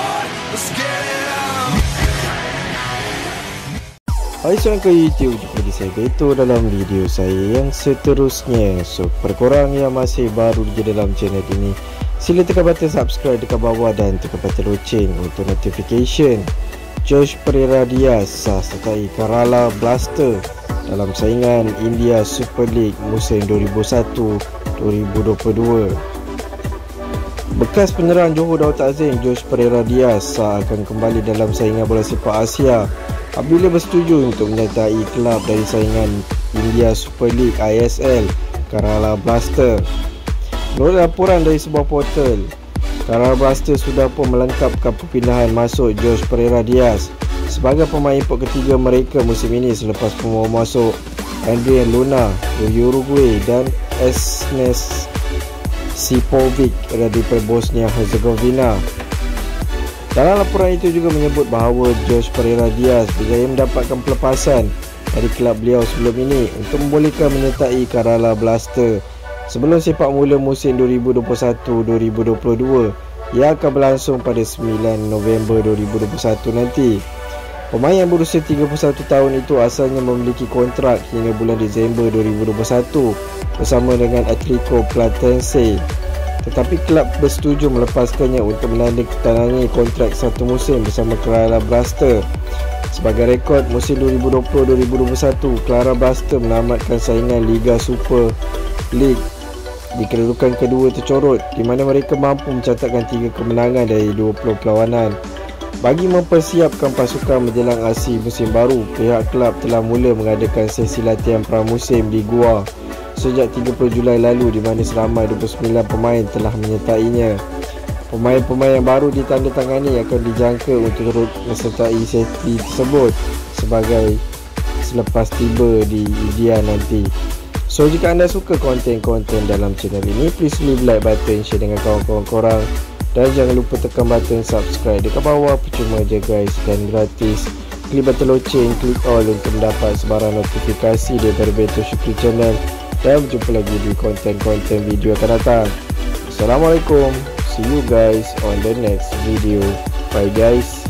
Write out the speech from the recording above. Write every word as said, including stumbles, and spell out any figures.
Hai semuanya ke YouTube, jumpa di saya Beto dalam video saya yang seterusnya. So, per korang yang masih baru di dalam channel ini, sila tekan button subscribe dekat bawah dan tekan button loceng untuk notification. Josh Pereira Diaz sah sertai Kerala Blaster dalam saingan India Super League musim dua ribu satu dua ribu dua puluh dua. Bekas penyerang Johor Darul Takzim Josh Pereira Diaz sah akan kembali dalam saingan bola sepak Asia apabila bersetuju untuk menyertai kelab dari saingan India Super League I S L Kerala Blaster. Menurut laporan dari sebuah portal, Kerala Blaster sudah pun melengkapkan perpindahan masuk Josh Pereira Diaz sebagai pemain import ketiga mereka musim ini selepas pembawa masuk Adrian Luna dari Uruguay dan Esnes Sipovic dari Bosnia Herzegovina. Dalam laporan itu juga menyebut bahawa Josh Pereira Diaz berjaya mendapatkan pelepasan dari kelab beliau sebelum ini untuk membolehkan menyertai Kerala Blaster sebelum sepak mula musim dua ribu dua puluh satu dua ribu dua puluh dua yang akan berlangsung pada sembilan November dua ribu dua puluh satu nanti. Pemain yang berusia tiga puluh satu tahun itu asalnya memiliki kontrak hingga bulan Disember dua ribu dua puluh satu bersama dengan Atletico Platense, tetapi kelab bersetuju melepaskannya untuk menandatangani kontrak satu musim bersama Kerala Blaster. Sebagai rekod, musim dua ribu dua puluh dua ribu dua puluh satu, Kerala Blaster menamatkan saingan Liga Super League di kedudukan kedua tercorot, di mana mereka mampu mencatatkan tiga kemenangan dari dua puluh perlawanan. Bagi mempersiapkan pasukan menjelang aksi musim baru, pihak kelab telah mula mengadakan sesi latihan pramusim di Goa sejak tiga puluh Julai lalu, di mana seramai dua puluh sembilan pemain telah menyertainya. Pemain-pemain yang baru ditandatangani akan dijangka untuk turut menyertai sesi tersebut sebagai selepas tiba di India nanti. So, jika anda suka konten-konten dalam channel ini, please leave like button, share dengan kawan-kawan korang, dan jangan lupa tekan button subscribe dekat bawah, percuma je guys dan gratis. Klik button loceng, klik all untuk mendapat sebarang notifikasi daripada Beto Syukri Channel, dan berjumpa lagi di konten-konten video akan datang. Assalamualaikum, see you guys on the next video. Bye guys.